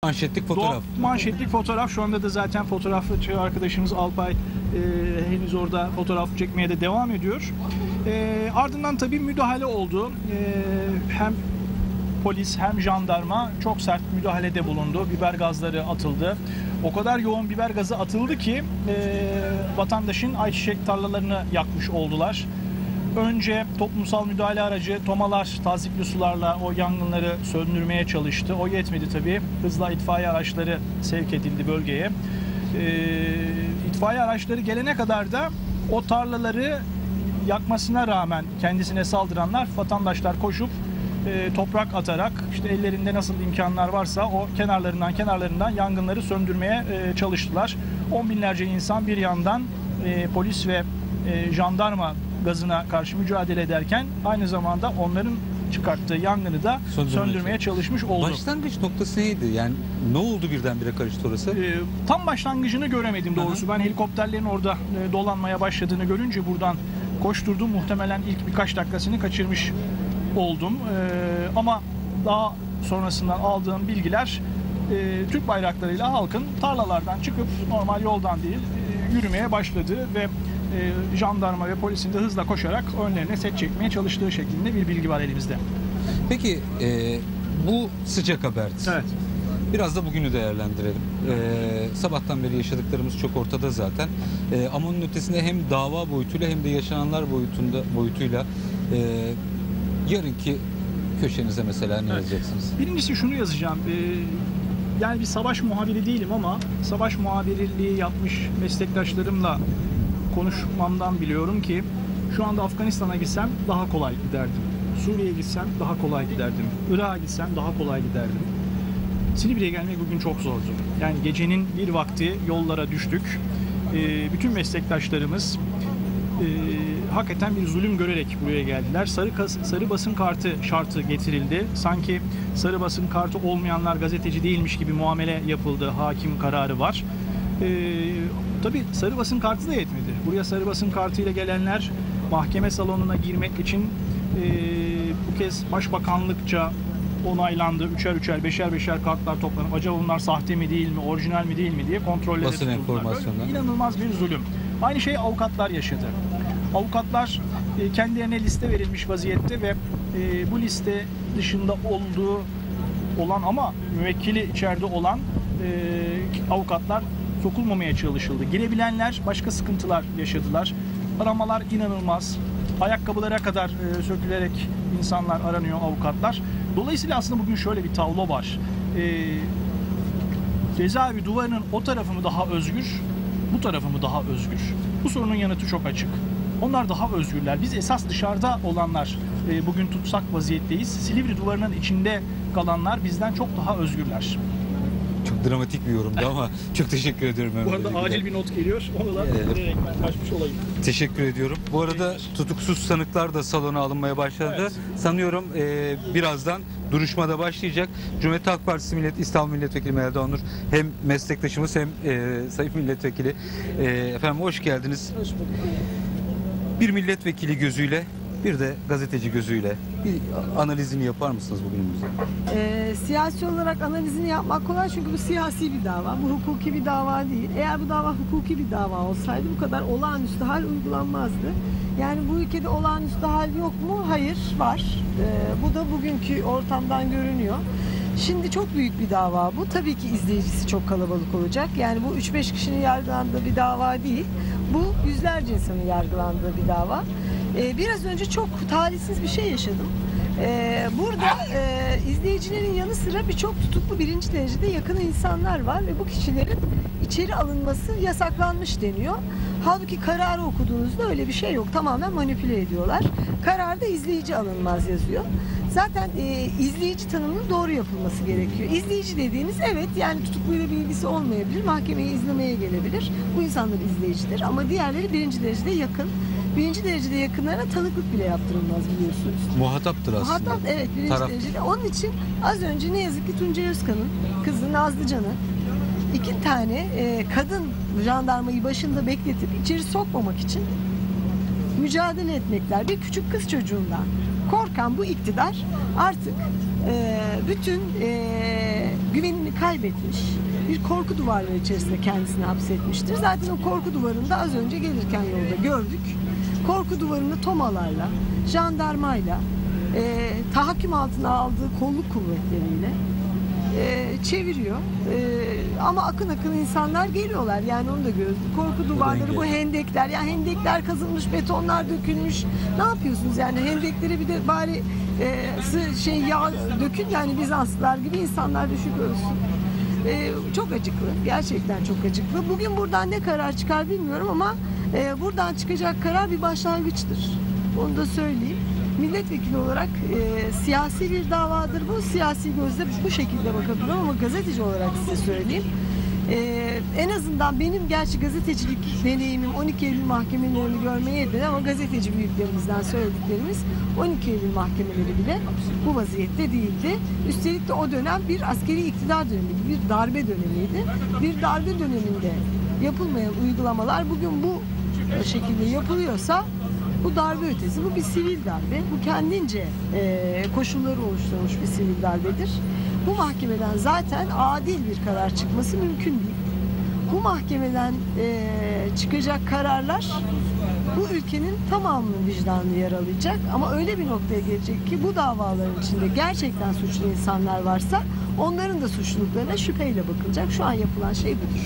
manşetlik fotoğraf. Manşetlik fotoğraf. Şu anda da zaten fotoğrafçı arkadaşımız Alpay henüz orada fotoğraf çekmeye de devam ediyor. Ardından tabii müdahale oldu. Hem polis hem jandarma çok sert müdahalede bulundu. Biber gazları atıldı. O kadar yoğun biber gazı atıldı ki vatandaşın ayçiçek tarlalarını yakmış oldular. Önce toplumsal müdahale aracı tomalar tazikli sularla o yangınları söndürmeye çalıştı. O yetmedi tabii. Hızla itfaiye araçları sevk edildi bölgeye. İtfaiye araçları gelene kadar da o tarlaları yakmasına rağmen kendisine saldıranlar, vatandaşlar koşup toprak atarak işte ellerinde nasıl imkanlar varsa o kenarlarından yangınları söndürmeye çalıştılar. On binlerce insan bir yandan polis ve jandarma gazına karşı mücadele ederken aynı zamanda onların çıkarttığı yangını da söndürmeye çalışmış oldu. Başlangıç noktası neydi? Yani ne oldu birdenbire karıştı orası? Tam başlangıcını göremedim doğrusu. Ben helikopterlerin orada dolanmaya başladığını görünce buradan koşturdum. Muhtemelen ilk birkaç dakikasını kaçırmış oldum. Ama daha sonrasından aldığım bilgiler Türk bayraklarıyla halkın tarlalardan çıkıp normal yoldan değil yürümeye başladı ve jandarma ve polisin de hızla koşarak önlerine set çekmeye çalıştığı şeklinde bir bilgi var elimizde. Peki bu sıcak haberdi. Evet. Biraz da bugünü değerlendirelim. Sabahtan beri yaşadıklarımız çok ortada zaten. Ama onun ötesinde hem dava boyutuyla hem de yaşananlar boyutuyla yarınki köşenize mesela ne yazacaksınız? Birincisi şunu yazacağım. Yani bir savaş muhabiri değilim ama savaş muhabirliği yapmış meslektaşlarımla konuşmamdan biliyorum ki şu anda Afganistan'a gitsem daha kolay giderdim. Suriye'ye gitsem daha kolay giderdim. Irak'a gitsem daha kolay giderdim. Silivri'ye gelmek bugün çok zordu. Yani gecenin bir vakti yollara düştük. Bütün meslektaşlarımız hakikaten bir zulüm görerek buraya geldiler. Sarı basın kartı şartı getirildi. Sanki sarı basın kartı olmayanlar gazeteci değilmiş gibi muamele yapıldı. Hakim kararı var. Tabii sarı basın kartı da yetmedi. Buraya sarı basın kartıyla gelenler mahkeme salonuna girmek için bu kez başbakanlıkça onaylandı. Üçer beşer kartlar toplanıp acaba bunlar sahte mi değil mi, orijinal mi değil mi diye kontrolleri tutuldular. İnanılmaz bir zulüm. Aynı şey avukatlar yaşadı. Avukatlar kendilerine liste verilmiş vaziyette ve bu liste dışında olan ama müvekkili içeride olan avukatlar sokulmamaya çalışıldı. Girebilenler başka sıkıntılar yaşadılar. Aramalar inanılmaz. Ayakkabılara kadar sökülerek insanlar aranıyor, avukatlar. Dolayısıyla aslında bugün şöyle bir tablo var. Cezaevi duvarının o tarafı mı daha özgür, bu tarafı mı daha özgür? Bu sorunun yanıtı çok açık. Onlar daha özgürler. Biz esas dışarıda olanlar bugün tutsak vaziyetteyiz. Silivri duvarının içinde kalanlar bizden çok daha özgürler. Çok dramatik bir yorumdu ama çok teşekkür ediyorum. Bu arada acil bir not geliyor. Onu da vererek ben kaçmış olayım. Teşekkür ediyorum. Bu arada tutuksuz sanıklar da salona alınmaya başladı. Evet. Sanıyorum birazdan duruşmada başlayacak. Cumhuriyet Halk Partisi İstanbul Milletvekili Melda Onur hem meslektaşımız hem Sayın Milletvekili. Efendim hoş geldiniz. Hoş bulduk. Bir milletvekili gözüyle bir de gazeteci gözüyle bir analizini yapar mısınız bugünümüzde? Siyasi olarak analizini yapmak kolay çünkü bu siyasi bir dava. Bu hukuki bir dava değil. Eğer bu dava hukuki bir dava olsaydı bu kadar olağanüstü hal uygulanmazdı. Yani bu ülkede olağanüstü hal yok mu? Hayır, var. Bu da bugünkü ortamdan görünüyor. Şimdi çok büyük bir dava bu. Tabii ki izleyicisi çok kalabalık olacak. Yani bu 3-5 kişinin yargılandığı bir dava değil. Bu yüzlerce insanın yargılandığı bir dava. Biraz önce çok talihsiz bir şey yaşadım. Burada izleyicilerin yanı sıra birçok tutuklu birinci derecede yakın insanlar var ve bu kişilerin içeri alınması yasaklanmış deniyor. Halbuki kararı okuduğunuzda öyle bir şey yok. Tamamen manipüle ediyorlar. Kararda izleyici alınmaz yazıyor. Zaten izleyici tanımının doğru yapılması gerekiyor. İzleyici dediğiniz evet yani tutukluyla bir ilgisi olmayabilir. Mahkemeyi izlemeye gelebilir. Bu insanlar izleyicidir ama diğerleri birinci derecede yakın. Birinci derecede yakınlarına tanıklık bile yaptırılmaz biliyorsunuz. Muhataptır aslında. Muhatap evet birinci derecede. Onun için az önce ne yazık ki Tuncay Özkan'ın kızı Nazlıcan'ı 2 tane kadın jandarmayı başında bekletip içeri sokmamak için mücadele etmekler. Bir küçük kız çocuğundan korkan bu iktidar artık bütün güvenini kaybetmiş. Bir korku duvarları içerisinde kendisini hapsetmiştir. Zaten o korku duvarında az önce gelirken yolda gördük. Korku duvarını tomalarla, jandarmayla, tahakküm altına aldığı kolluk kuvvetleriyle çeviriyor. Ama akın akın insanlar geliyorlar. Yani onu da gördük. Korku duvarları, bu hendekler. Yani hendekler kazılmış, betonlar dökülmüş. Ne yapıyorsunuz yani? Hendekleri bir de bari yağ dökün yani Bizanslılar gibi insanlar düşük ölsün. Çok acıklı. Gerçekten çok acıklı. Bugün buradan ne karar çıkar bilmiyorum ama buradan çıkacak karar bir başlangıçtır. Onu da söyleyeyim. Milletvekili olarak siyasi bir davadır bu. Siyasi gözle bu şekilde bakabilirim ama gazeteci olarak size söyleyeyim. En azından benim gerçi gazetecilik deneyimim 12 Eylül mahkemelerini görmeye yetmedi ama gazeteci büyüklerimizden söylediklerimiz 12 Eylül mahkemeleri bile bu vaziyette değildi. Üstelik de o dönem bir askeri iktidar dönemiydi, bir darbe dönemiydi. Bir darbe döneminde yapılmayan uygulamalar bugün bu şekilde yapılıyorsa bu darbe ötesi, bu bir sivil darbe. Bu kendince koşulları oluşturmuş bir sivil darbedir. Bu mahkemeden zaten adil bir karar çıkması mümkün değil. Bu mahkemeden çıkacak kararlar bu ülkenin tamamının vicdanını yaralayacak. Ama öyle bir noktaya gelecek ki bu davaların içinde gerçekten suçlu insanlar varsa onların da suçluluklarına şüpheyle bakılacak. Şu an yapılan şey budur.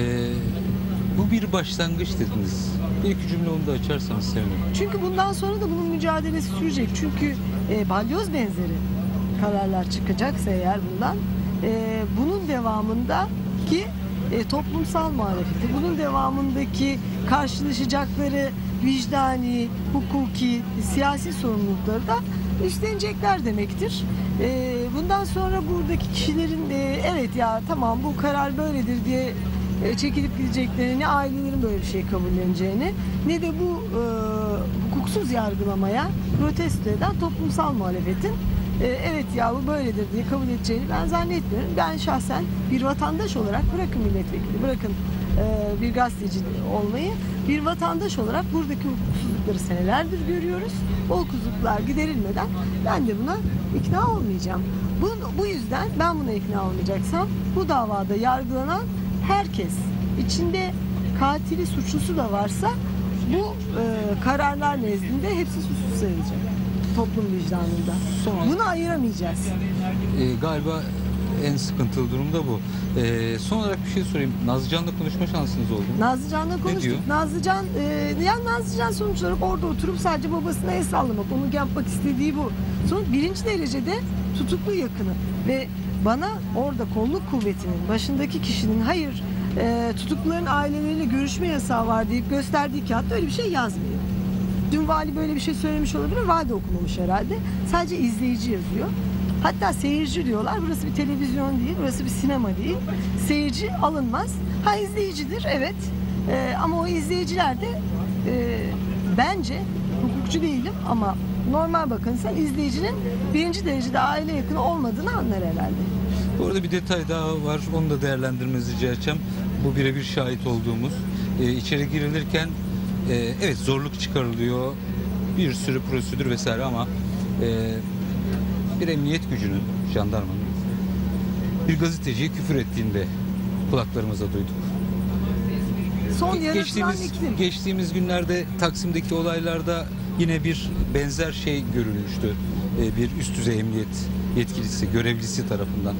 Bu bir başlangıç dediniz. Bir iki cümle onu da açarsanız sevinirim. Çünkü bundan sonra da bunun mücadelesi sürecek. Çünkü balyoz benzeri kararlar çıkacaksa eğer bundan bunun devamındaki toplumsal muhalefeti, bunun devamındaki karşılaşacakları vicdani, hukuki, siyasi sorumlulukları da üstlenecekler demektir. Bundan sonra buradaki kişilerin evet ya tamam bu karar böyledir diye çekilip gideceklerini, ne ailelerin böyle bir şey kabulleneceğini ne de bu hukuksuz yargılamaya protesto eden toplumsal muhalefetin evet ya bu böyledir diye kabul edeceğini ben zannetmiyorum. Ben şahsen bir vatandaş olarak, bırakın milletvekili, bırakın bir gazeteci olmayı, bir vatandaş olarak buradaki hukuksuzlukları senelerdir görüyoruz. O hukuksuzluklar giderilmeden ben de buna ikna olmayacağım. Bu yüzden ben buna ikna olmayacaksam bu davada yargılanan herkes, içinde katili, suçlusu da varsa bu kararlar nezdinde hepsi suçsuz sayılacak toplum vicdanında. Bunu ayıramayacağız. Galiba en sıkıntılı durum da bu. Son olarak bir şey sorayım. Nazlıcan'la konuşma şansınız oldu mu? Nazlıcan'la konuştuk. Nazlıcan sonuç olarak orada oturup sadece babasına el sallamak. Onun yapmak istediği bu. Sonuç birinci derecede tutuklu yakını ve bana orada kolluk kuvvetinin başındaki kişinin hayır tutukluların aileleriyle görüşme yasağı var deyip gösterdiği kağıtta öyle bir şey yazmıyor. Dün vali böyle bir şey söylemiş olabilir, vali de okumamış herhalde. Sadece izleyici yazıyor. Hatta seyirci diyorlar. Burası bir televizyon değil, burası bir sinema değil. Seyirci alınmaz. Ha izleyicidir, evet. Ama o izleyiciler de bence, hukukçu değilim ama normal bakınsa izleyicinin birinci derecede aile yakını olmadığını anlar herhalde. Bu arada bir detay daha var. Onu da değerlendirmenizi rica edeceğim. Bu birebir şahit olduğumuz. İçeri girilirken evet zorluk çıkarılıyor. Bir sürü prosedür vesaire ama bir emniyet gücünün, jandarmanın bir gazeteciye küfür ettiğini de kulaklarımıza duyduk. Son yaratılan iklim. Geçtiğimiz günlerde Taksim'deki olaylarda yine bir benzer şey görülmüştü. Bir üst düzey emniyet yetkilisi, görevlisi tarafından.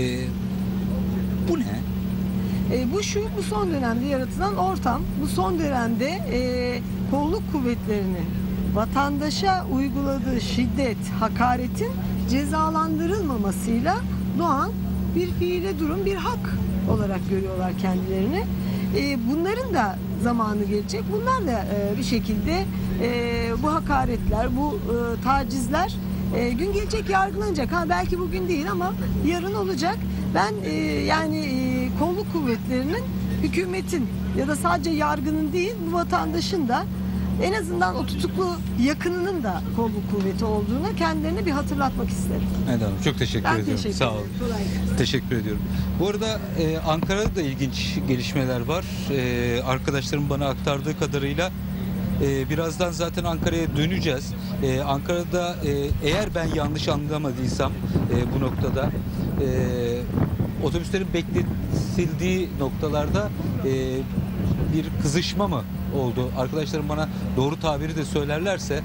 Bu ne? Bu son dönemde yaratılan ortam, bu son dönemde kolluk kuvvetlerinin vatandaşa uyguladığı şiddet, hakaretin cezalandırılmamasıyla doğan bir fiile durum, bir hak olarak görüyorlar kendilerini. Bunların da zamanı gelecek. Bunlar da bir şekilde bu hakaretler, bu tacizler gün gelecek yargılanacak. Belki bugün değil ama yarın olacak. Ben kolluk kuvvetlerinin, hükümetin ya da sadece yargının değil bu vatandaşın da en azından o tutuklu yakınının da kolluk kuvveti olduğunu kendilerine bir hatırlatmak isterim. Evet hanım, çok teşekkür ediyorum. Teşekkür Sağ olun. ederim. Kolay gelsin. Teşekkür ediyorum. Bu arada Ankara'da da ilginç gelişmeler var. Arkadaşlarım bana aktardığı kadarıyla Birazdan zaten Ankara'ya döneceğiz. Ankara'da eğer ben yanlış anlamadıysam bu noktada otobüslerin bekletildiği noktalarda bir kızışma mı oldu? Arkadaşlarım bana doğru tabiri de söylerlerse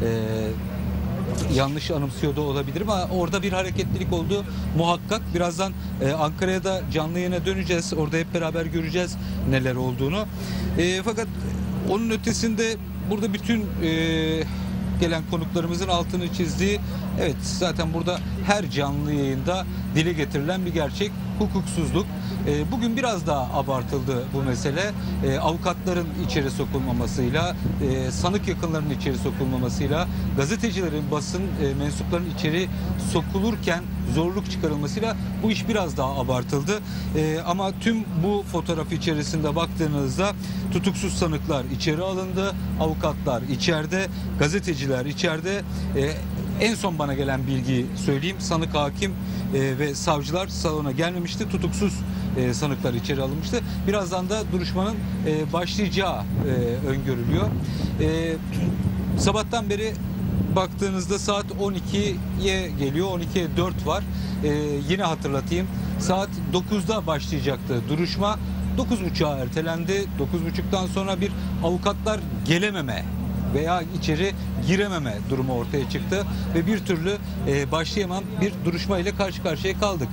yanlış anımsıyor da olabilirim ama orada bir hareketlilik oldu muhakkak. Birazdan Ankara'ya da canlı yayına döneceğiz. Orada hep beraber göreceğiz neler olduğunu. Fakat onun ötesinde burada bütün gelen konuklarımızın altını çizdiği, evet zaten burada her canlı yayında dile getirilen bir gerçek, hukuksuzluk. Bugün biraz daha abartıldı bu mesele. Avukatların içeri sokulmamasıyla, sanık yakınlarının içeri sokulmamasıyla, gazetecilerin, basın mensuplarının içeri sokulurken zorluk çıkarılmasıyla bu iş biraz daha abartıldı. Ama tüm bu fotoğraf içerisinde baktığınızda tutuksuz sanıklar içeri alındı, avukatlar içeride, gazeteciler içeride. En son bana gelen bilgiyi söyleyeyim. Sanık, hakim ve savcılar salona gelmemişti. Tutuksuz sanıklar içeri alınmıştı. Birazdan da duruşmanın başlayacağı öngörülüyor. Sabahtan beri baktığınızda saat 12'ye geliyor. 12'ye 4 var. Yine hatırlatayım. Saat 9'da başlayacaktı duruşma. 9.30'a ertelendi. 9.30'dan sonra bir avukatlar gelememe veya içeri girememe durumu ortaya çıktı ve bir türlü başlayamam bir duruşma ile karşı karşıya kaldık.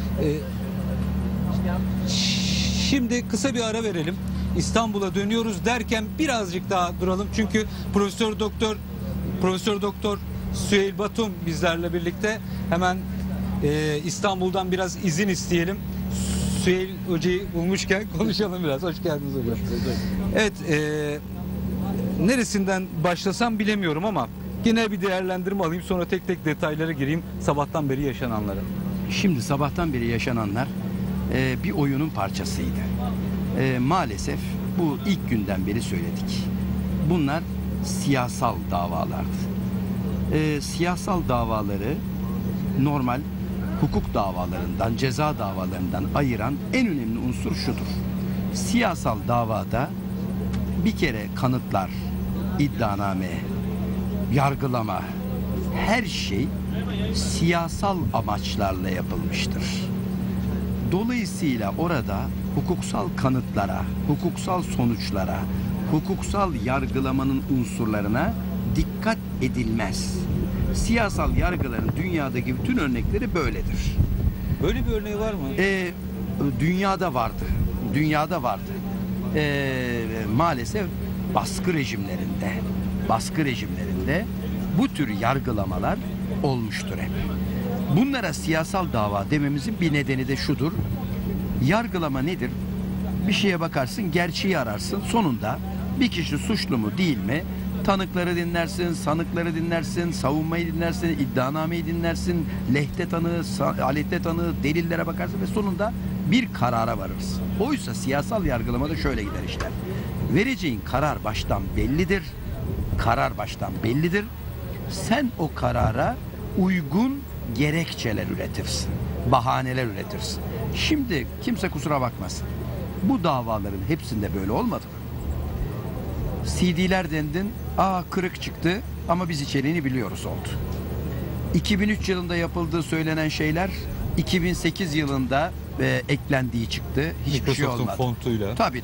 Şimdi kısa bir ara verelim. İstanbul'a dönüyoruz derken birazcık daha duralım. Çünkü Profesör Doktor Süheyl Batum bizlerle birlikte. Hemen İstanbul'dan biraz izin isteyelim. Süheyl Hoca'yı bulmuşken konuşalım biraz. Hoş geldiniz hocam. Evet, neresinden başlasam bilemiyorum ama yine bir değerlendirme alayım, sonra tek tek detaylara gireyim sabahtan beri yaşananları. Şimdi sabahtan beri yaşananlar bir oyunun parçasıydı. Maalesef bu ilk günden beri söyledik. Bunlar siyasal davalardı. Siyasal davaları normal hukuk davalarından, ceza davalarından ayıran en önemli unsur şudur. Siyasal davada bir kere kanıtlar, iddianame, yargılama, her şey siyasal amaçlarla yapılmıştır. Dolayısıyla orada hukuksal kanıtlara, hukuksal sonuçlara, hukuksal yargılamanın unsurlarına dikkat edilmez. Siyasal yargıların dünyadaki bütün örnekleri böyledir. Böyle bir örneği var mı? Dünyada vardı. Dünyada vardı. Maalesef baskı rejimlerinde bu tür yargılamalar olmuştur hep. Bunlara siyasal dava dememizin bir nedeni de şudur. Yargılama nedir? Bir şeye bakarsın, gerçeği ararsın. Sonunda bir kişi suçlu mu değil mi? Tanıkları dinlersin, sanıkları dinlersin, savunmayı dinlersin, iddianameyi dinlersin, lehte tanığı, aleyhte tanığı, delillere bakarsın ve sonunda bir karara varırız. Oysa siyasal yargılamada şöyle gider işler. Vereceğin karar baştan bellidir. Karar baştan bellidir. Sen o karara uygun gerekçeler üretirsin. Bahaneler üretirsin. Şimdi kimse kusura bakmasın. Bu davaların hepsinde böyle olmadı mı? CD'ler dendin, kırık çıktı ama biz içeriğini biliyoruz oldu. 2003 yılında yapıldığı söylenen şeyler 2008 yılında eklendiği çıktı. Hiçbir şey olmadı. Fontuyla. Tabii.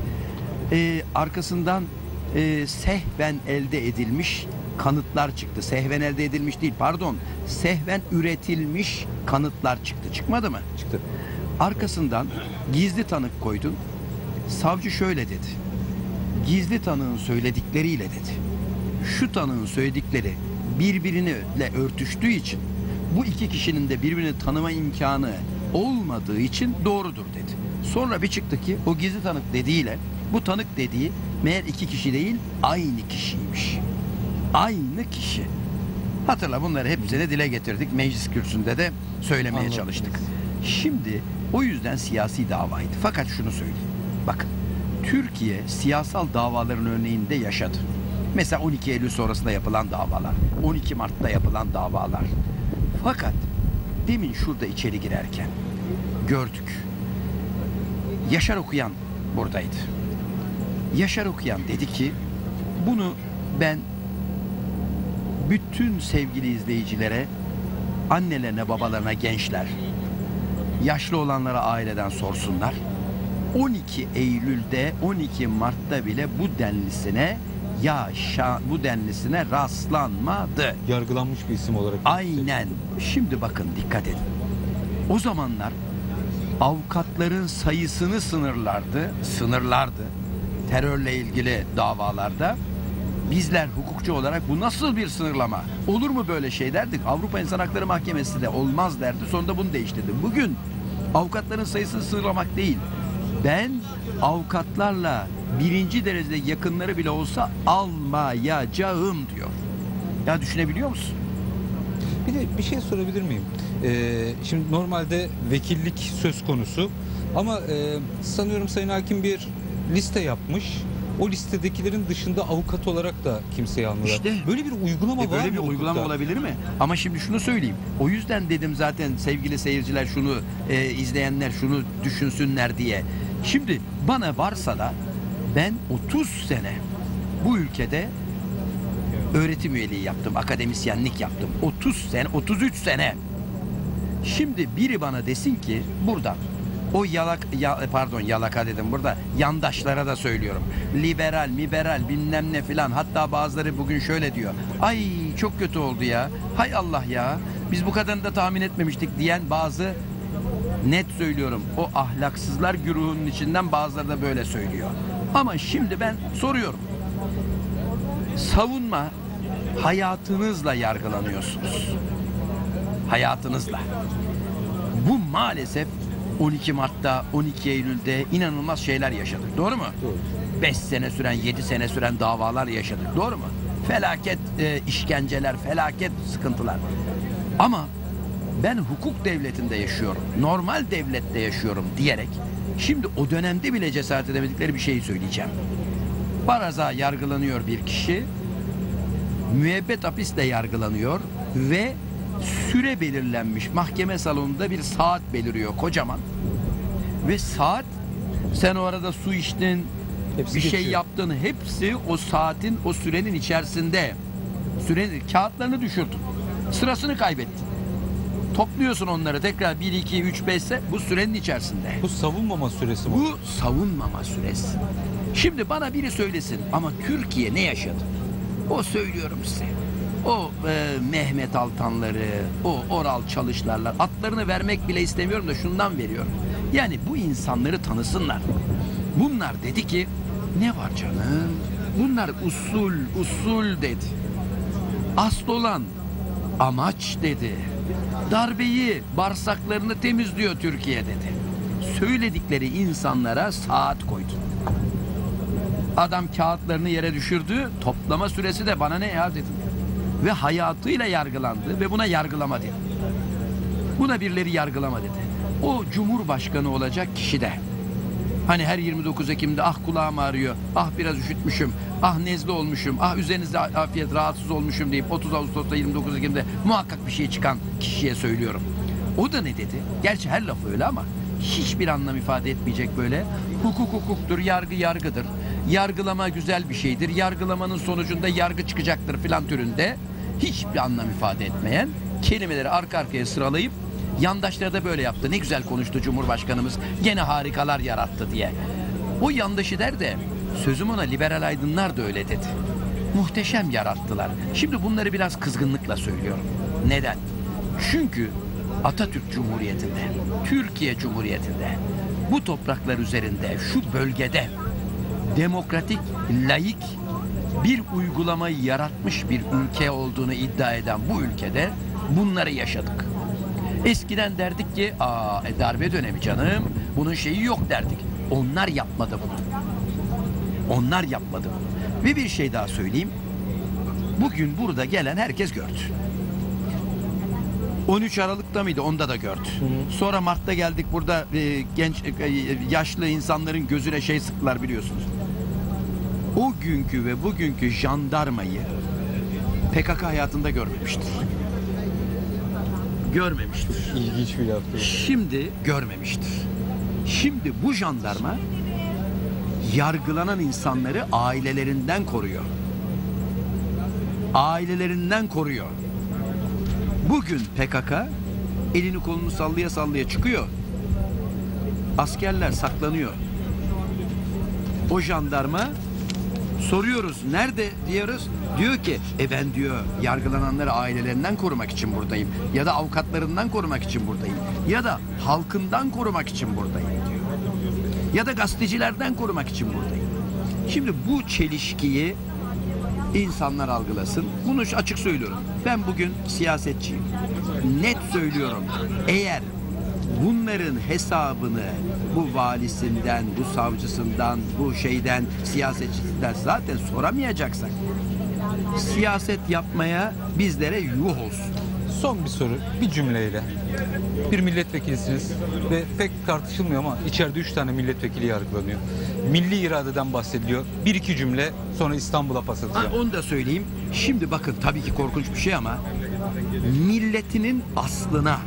Arkasından sehven elde edilmiş kanıtlar çıktı. Sehven elde edilmiş değil, pardon. Sehven üretilmiş kanıtlar çıktı. Çıkmadı mı? Çıktı. Arkasından gizli tanık koydun. Savcı şöyle dedi. Gizli tanığın söyledikleriyle dedi. Şu tanığın söyledikleri birbiriyle örtüştüğü için bu iki kişinin de birbirini tanıma imkanı olmadığı için doğrudur dedi. Sonra bir çıktı ki o gizli tanık dediğiyle bu tanık dediği meğer iki kişi değil aynı kişiymiş. Aynı kişi. Hatırla, bunları hepsini dile getirdik. Meclis kürsüsünde de söylemeye çalıştık. Şimdi o yüzden siyasi davaydı. Fakat şunu söyleyeyim. Bakın, Türkiye siyasal davaların örneğinde yaşadı. Mesela 12 Eylül sonrasında yapılan davalar, 12 Mart'ta yapılan davalar. Fakat demin şurada içeri girerken gördük. Yaşar Okuyan buradaydı. Yaşar Okuyan dedi ki Bunu ben bütün sevgili izleyicilere, annelerine, babalarına, gençler, yaşlı olanlara aileden sorsunlar. 12 Eylül'de, 12 Mart'ta bile bu denlisine rastlanmadı. Yargılanmış bir isim olarak. Aynen. Şimdi bakın, dikkat edin. O zamanlar avukatların sayısını sınırlardı. Terörle ilgili davalarda. Bizler hukukçu olarak bu nasıl bir sınırlama? Olur mu böyle şey derdik. Avrupa İnsan Hakları Mahkemesi de olmaz derdi. Sonunda bunu değiştirdim. Bugün avukatların sayısını sınırlamak değil. Ben avukatlarla birinci derecede yakınları bile olsa almayacağım diyor. Ya düşünebiliyor musun? Bir de bir şey sorabilir miyim? Şimdi normalde vekillik söz konusu ama sanıyorum Sayın Hakim bir liste yapmış. O listedekilerin dışında avukat olarak da kimseyi almıyorlar. İşte, böyle bir uygulama var mı? Böyle bir uygulama hukukta? olabilir mi? Ama şimdi şunu söyleyeyim. O yüzden dedim zaten sevgili seyirciler, şunu izleyenler şunu düşünsünler diye. Şimdi bana varsa da ben 30 sene bu ülkede öğretim üyeliği yaptım, akademisyenlik yaptım. 33 sene. Şimdi biri bana desin ki buradan o yalaka dedim burada, yandaşlara da söylüyorum. Liberal bilmem ne filan, hatta bazıları bugün şöyle diyor. Ay çok kötü oldu ya. Hay Allah ya. Biz bu kadarını da tahmin etmemiştik diyen bazı, net söylüyorum, o ahlaksızlar güruhunun içinden bazıları da böyle söylüyor. Ama şimdi ben soruyorum. Savunma, hayatınızla yargılanıyorsunuz. Hayatınızla. Bu maalesef 12 Mart'ta, 12 Eylül'de inanılmaz şeyler yaşadık. Doğru mu? Doğru. 5 sene süren, 7 sene süren davalar yaşadık. Doğru mu? Felaket işkenceler, felaket sıkıntılar. Ama ben hukuk devletinde yaşıyorum, normal devlette yaşıyorum diyerek şimdi o dönemde bile cesaret edemedikleri bir şeyi söyleyeceğim. Faraza yargılanıyor bir kişi, müebbet hapisle yargılanıyor ve süre belirlenmiş. Mahkeme salonunda bir saat beliriyor kocaman. Ve saat, sen o arada su içtin, Hepsi bir şey geçiyor. yaptın, hepsi o saatin, o sürenin içerisinde. Sürenin kağıtlarını düşürdün. Sırasını kaybettin. Topluyorsun onları tekrar 1, 2, 3, 5 ise bu sürenin içerisinde. Bu savunmama süresi mi? Bu savunmama süresi. Şimdi bana biri söylesin ama Türkiye ne yaşadı? O söylüyorum size. O Mehmet Altanları, o Oral Çalışlarlar, adlarını vermek bile istemiyorum da şundan veriyorum. Yani bu insanları tanısınlar. Bunlar dedi ki, ne var canım? Bunlar usul dedi. Asıl olan amaç dedi. Darbeyi, bağırsaklarını temizliyor Türkiye dedi. Söyledikleri insanlara saat koydu. Adam kağıtlarını yere düşürdü, toplama süresi de bana ne ya dedi. Ve hayatıyla yargılandı ve buna yargılama dedi. Buna birileri yargılama dedi. O Cumhurbaşkanı olacak kişi de. Hani her 29 Ekim'de ah kulağım ağrıyor, ah biraz üşütmüşüm, ah nezle olmuşum, ah üzerinizde afiyet rahatsız olmuşum deyip 30 Ağustos'ta 29 Ekim'de muhakkak bir şey çıkan kişiye söylüyorum. O da ne dedi? Gerçi her laf öyle ama hiçbir anlam ifade etmeyecek böyle. Hukuk hukuktur, yargı yargıdır. Yargılama güzel bir şeydir. Yargılamanın sonucunda yargı çıkacaktır filan türünde hiçbir anlam ifade etmeyen kelimeleri arka arkaya sıralayıp yandaşları da böyle yaptı. Ne güzel konuştu Cumhurbaşkanımız. Gene harikalar yarattı diye. O yandaşı der de sözüm ona liberal aydınlar da öyle dedi. Muhteşem yarattılar. Şimdi bunları biraz kızgınlıkla söylüyorum. Neden? Çünkü Atatürk Cumhuriyeti'nde, Türkiye Cumhuriyeti'nde, bu topraklar üzerinde, şu bölgede demokratik, laik bir uygulamayı yaratmış bir ülke olduğunu iddia eden bu ülkede bunları yaşadık. Eskiden derdik ki darbe dönemi canım, bunun şeyi yok derdik. Onlar yapmadı bunu. Onlar yapmadı bunu. Ve bir şey daha söyleyeyim. Bugün burada gelen herkes gördü. 13 Aralık'ta mıydı? Onda da gördü. Sonra Mart'ta geldik, burada genç yaşlı insanların gözüne şey sıktılar biliyorsunuz. O günkü ve bugünkü jandarmayı PKK hayatında görmemiştir. Görmemiştir. İlginç bir laftı. Şimdi görmemiştir. Şimdi bu jandarma yargılanan insanları ailelerinden koruyor. ailelerinden koruyor. Bugün PKK elini kolunu sallaya sallaya çıkıyor. Askerler saklanıyor. O jandarma soruyoruz nerede diyoruz. Diyor ki ben diyor yargılananları ailelerinden korumak için buradayım. Ya da avukatlarından korumak için buradayım. Ya da halkından korumak için buradayım diyor. Ya da gazetecilerden korumak için buradayım. Şimdi bu çelişkiyi insanlar algılasın. Bunu açık söylüyorum. Ben bugün siyasetçiyim. Net söylüyorum. Eğer bunların hesabını bu valisinden, bu savcısından, bu şeyden, siyasetçisinden zaten soramayacaksak siyaset yapmaya bizlere yuh olsun. Son bir soru, bir cümleyle. Bir milletvekilisiniz ve pek tartışılmıyor ama içeride 3 tane milletvekili yargılanıyor. Milli iradeden bahsediliyor. Bir iki cümle sonra İstanbul'a pas atacağım. Onu da söyleyeyim. Şimdi bakın tabii ki korkunç bir şey ama milletinin aslına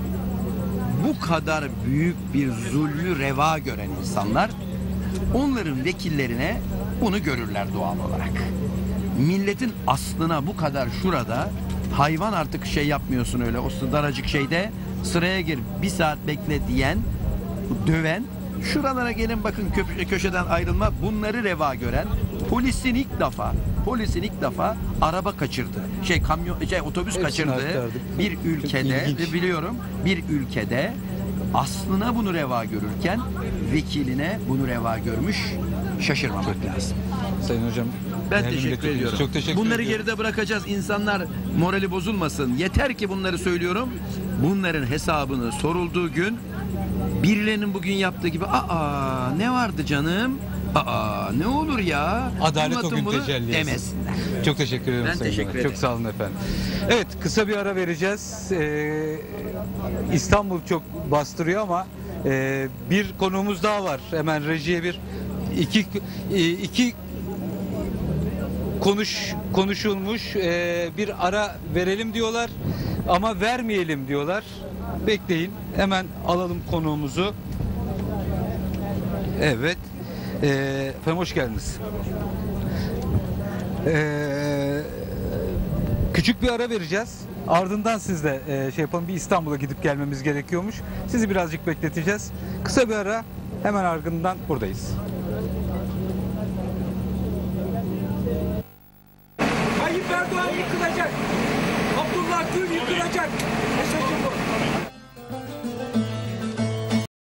bu kadar büyük bir zulmü reva gören insanlar onların vekillerine bunu görürler doğal olarak. Milletin aslına bu kadar şurada hayvan artık şey yapmıyorsun öyle o daracık şeyde sıraya gir bir saat bekle diyen döven şuralara gelin bakın köşeden ayrılma bunları reva gören polisin ilk defa araba kaçırdı. Otobüs Hepsini kaçırdı. aktardık. Bir ülkede İlginç. biliyorum bir ülkede aslına bunu reva görürken vekiline bunu reva görmüş şaşırmamak lazım. Sayın Hocam. Ben değerli teşekkür milletvekilimiz, ediyorum. Çok teşekkür Bunları ediyorum. geride bırakacağız. İnsanlar morali bozulmasın. Yeter ki bunları söylüyorum. Bunların hesabını sorulduğu gün birilerinin bugün yaptığı gibi ne vardı canım? Ne olur ya? Adalet o Anlatın gün bunu tecelli etsin. demesinler. Çok teşekkür ederim Ben Sayın teşekkür Hocam. ederim. Çok sağ olun efendim. Evet, kısa bir ara vereceğiz. İstanbul çok bastırıyor ama bir konuğumuz daha var. Hemen rejiye iki konuşulmuş bir ara verelim diyorlar ama vermeyelim diyorlar. Bekleyin. Hemen alalım konuğumuzu. Evet. Efendim hoş geldiniz. Küçük bir ara vereceğiz. Ardından siz de şey yapalım. Bir İstanbul'a gidip gelmemiz gerekiyormuş. Sizi birazcık bekleteceğiz. Kısa bir ara. Hemen ardından buradayız. Tayyip Erdoğan yıkılacak. Abdullah Gül yıkılacak.